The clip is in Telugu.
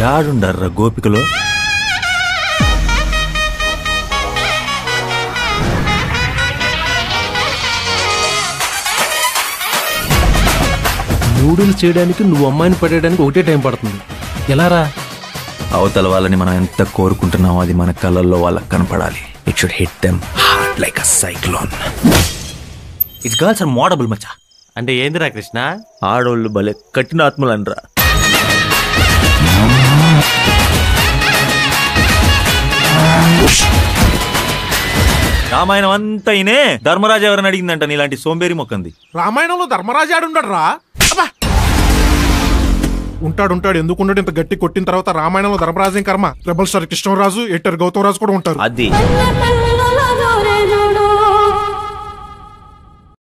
యాడుండర్రా గోపికలో? నూడిల్స్ చేయడానికి నువ్వు అమ్మాయిని పడేయడానికి ఒకటే టైం పడుతుంది. ఎలా రా? అవతల వాళ్ళని మనం ఎంత కోరుకుంటున్నామో అది మన కళ్ళల్లో వాళ్ళకి కనపడాలి. It should hit them hard like a cyclone. It's girls are mouldable మచ్చా. అంటే ఏందిరా కృష్ణ? ఆడోళ్ళు భలే కఠినాత్మలు అనరా. రామాయణం అంతా అయినే ధర్మరాజు ఎవరని అడిగిందంట నీలాంటి సోంబేరి మొక్కంది. రామాయణంలో ధర్మరాజు ఆడుండడు రా. ఉంటాడు ఎందుకు ఉండడు? ఇంత గట్టి కొట్టిన తర్వాత రామాయణంలో ధర్మరాజు కర్మ. Rebel star Krishnaraju, editor Gautham Raju కూడా ఉంటారు. అది